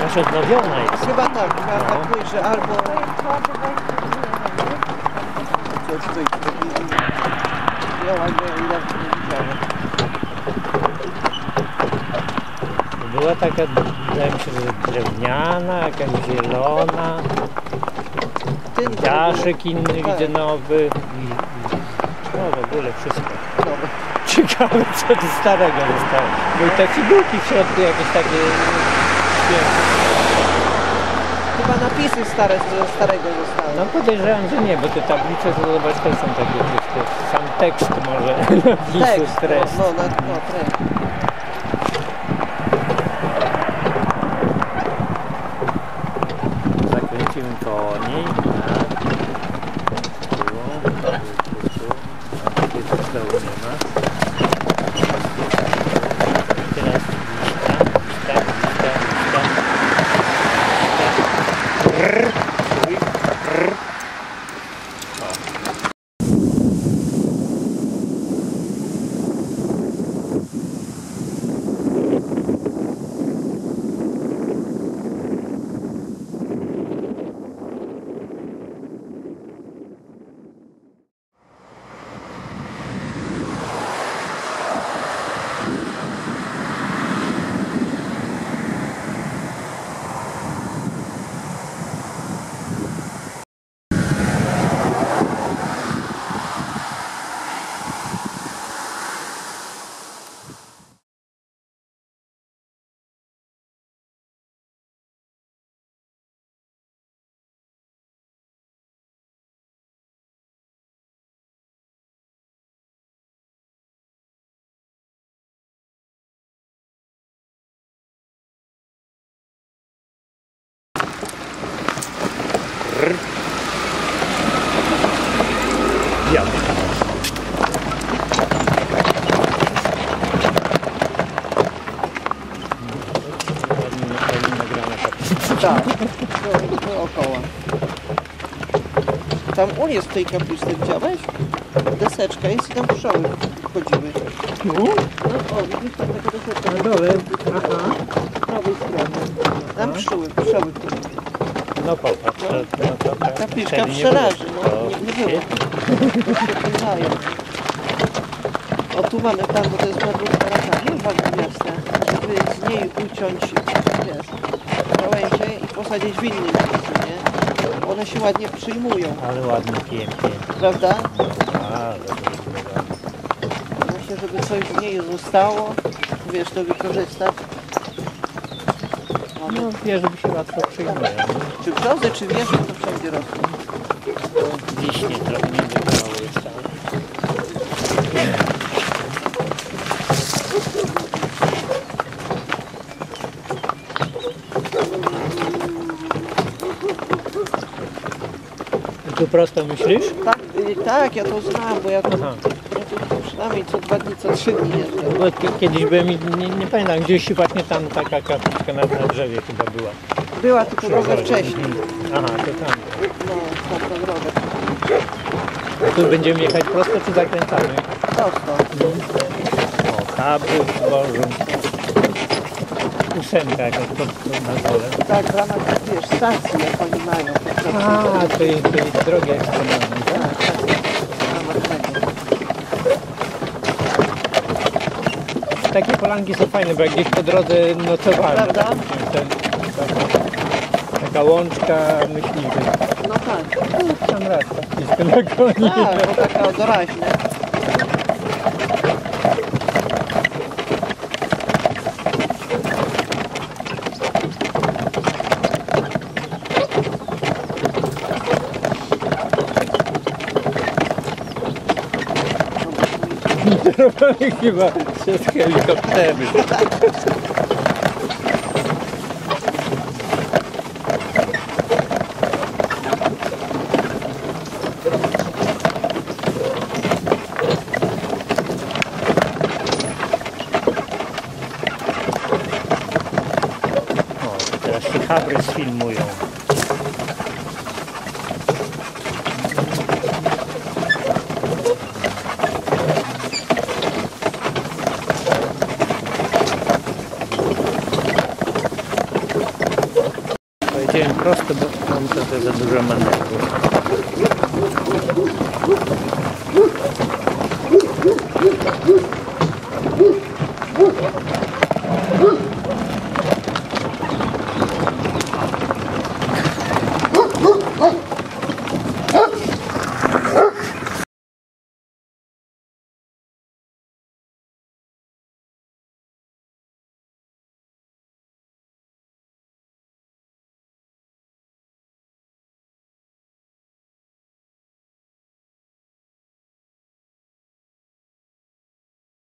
aż odnowiona jest. Chyba tak, tak, że albo... Była taka, wydaje mi się, że drewniana, jakaś zielona. Daszek inny widzę nowy. No w ogóle wszystko. Ciekawe co tu starego zostało. Były te figurki w środku jakieś takie chyba napisy stare, co starego zostały. No podejrzewam, że nie, bo te tablice to zobacz, to są takie wszystko. Sam tekst może napisu, stres. No, treść. Zakręcimy koło niej. Takie to z dołu nie ma. Teraz jadę. Tak, dookoła. Tam on jest w tej kapliczce, widziałeś? Deseczka jest i tam pszczoły chodziły. No, o, widzisz tam taka deseczka. Na dole? Aha. Z prawej strony. Tam pszczoły chodziły. No popatrz, Kapliczka przeraży, no nie było. O tu mamy tam, bo to jest marnówka raka, waga miasta, żeby z niej uciąć, wiesz, gałęzie i posadzić w innym miejscu, nie? One się ładnie przyjmują. Ale ładnie, pięknie. Prawda? Ale Myślę, żeby coś z niej zostało, wiesz, to wykorzystać. no wie, żeby się łatwo przyjmuje. Czy brzozy, czy wieże, to wszędzie rosną. Wiśnie trochę nie wydawało jest tam. Tu prosto myślisz? Tak, tak, ja to znam, bo ja tu przynajmniej co 2 dni, co 3 dni jeżdżę. Bo kiedyś byłem, nie pamiętam, gdzieś właśnie tam taka kapliczka na drzewie chyba była. Była tylko drogę wcześniej. Aha, to tam. No, taką drogę. A tu będziemy jechać prosto czy zakręcamy? Prosto. O, kabry w zbożu. 8 jakaś na dole. Tak, w ramach, wiesz, stacji, jak oni mają. A, to jest drogi ekstremalne, tak? W ramach tego. Takie polanki są fajne, bo jak gdzieś po drodze nocowałem. Prawda? Taka łączka myśliwych. No tak. Sam raz tak na koniec. Tak, bo taka doraźna. Chyba przez helikoptery. O, teraz się kabry sfilmują. prosto, bo mam trochę za dużo manewru.